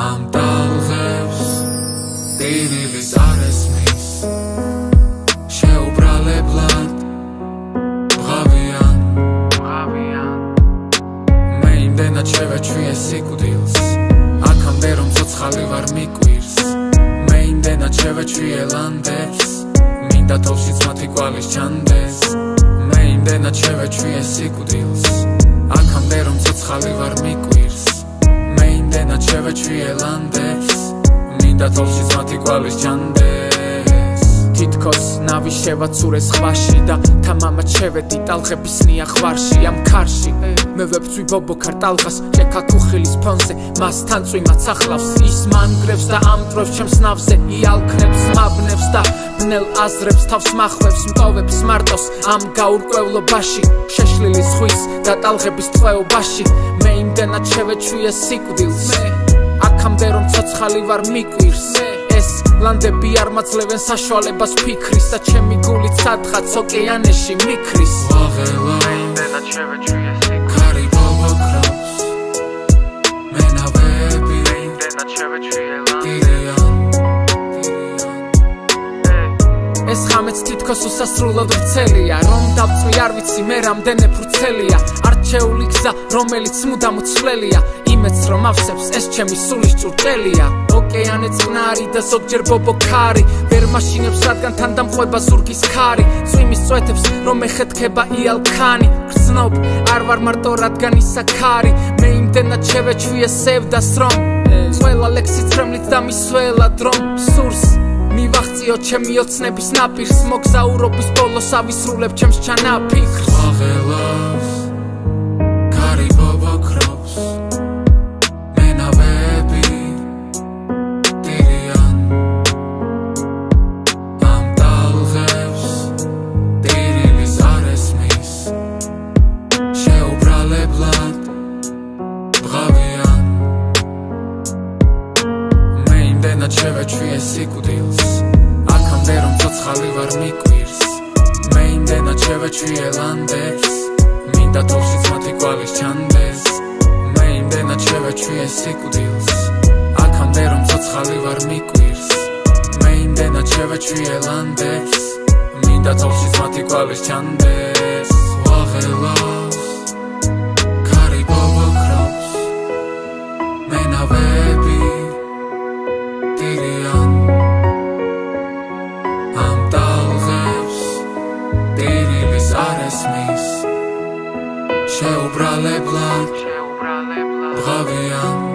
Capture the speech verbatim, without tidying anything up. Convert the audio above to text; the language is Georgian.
ამ ტალღებს ტირილის არ ესმის შეუბრალებლად ბღავიან მე იმდენად შევეჩვიე სიკვდილს აქამდე რომ ცოცხალი ვარ მიკვირს მე იმდენად შევეჩვიე ლანდებს მინდა თოვშიც მათი კვალის ჩანდეს მე იმდენად შევეჩვიე სიკვდილს აქამდე რომ ცოცხალი ვარ მიკვირს მე იმდენად შევეჩვიე ლანდებს მინდა თოვშიც მათი კვალის ჩანდეს თითქოს ნავი შევაცურეს ხვაში და თამამად შევედი ტალღების ნიახვარში ამ ქარში მე ვებწვი ბობოქარ ტალღას ჭექა ქუხილის ფონზე მასთან წვიმაც ახლავს ის მანგრევს და ამტრევს ჩემს ნავზე იალქნებს მაბნევს და ბნელ აზრებს თავს მახვევს მტოვებს მარტოს ამ გაურკვევლობაში შეშლილი ზღვის და ტალღების ტყვეობაში მე იმდენად შევეჩვიე სიკვდილს აქამდე რომ ცოცხალი ვარ მიკვირს ეს ლანდები არ მაძლევენ საშუალებას ფიქრის და ჩემი გული ცხადხაც ოკეანეში მიქრის ვაღელა მე იმდენად შევეჩვიე სიკვდილს ქარი ბობოქრობს მე ნავები მე იმდენად შევეჩვიე ლანდები ეს ხამეც თითქოს უსასრულოდ ვრცელია რომ დავწვი არ ვიცი მე რამდენი ფურცელია არჩეული გზა რომელიც მუდამ უცვლელია იმეც რომ ავსებს ეს ჩემი სულის ჭურჭელია ოკეანე წყნარი და ზოგჯერ ბობოქარი ვერ მაშინებს რადგან თან დამყვება ზურგის ქარი წვიმის წვეთებს რომ ეხეთქება იალქანი გრძნობ არ ვარ მარტო რადგან ისაქარი მე იმდენად შევეჩვიე სევდას რომ ყველა ლექსიც რომლით დამისველად რომ სურს მივახციო ჩემი ოცნების ნაპირს მოგზაურობის ბოლოს ავისრულებ ჩემს ჩანაფიქრს ვაღელავს ქარი ბობოქრობს მე ნავები ტირიან ამ ტალღებს ტირილის არ ესმის შეუბრალებლად ბღავიან მე იმდენად შევეჩვიე სიკვდილს აქამდე რომ ცოცხალი ვარ მიკვირს მე იმდენად შევეჩვიე ლანდებს მინდა თოვშიც მათი კვალის ჩანდეს მე იმდენად შევეჩვიე სიკვდილს აქამდე რომ ცოცხალი ვარ მიკვირს მე იმდენად შევეჩვიე ლანდებს მინდა თოვშიც მათი კვალის ჩანდეს ვაღელავს ქარი ბობოქრობს მე ნავები ტირიან ამ ტალღებს ტირილის არ ესმის შეუბრალებლად ბღავიან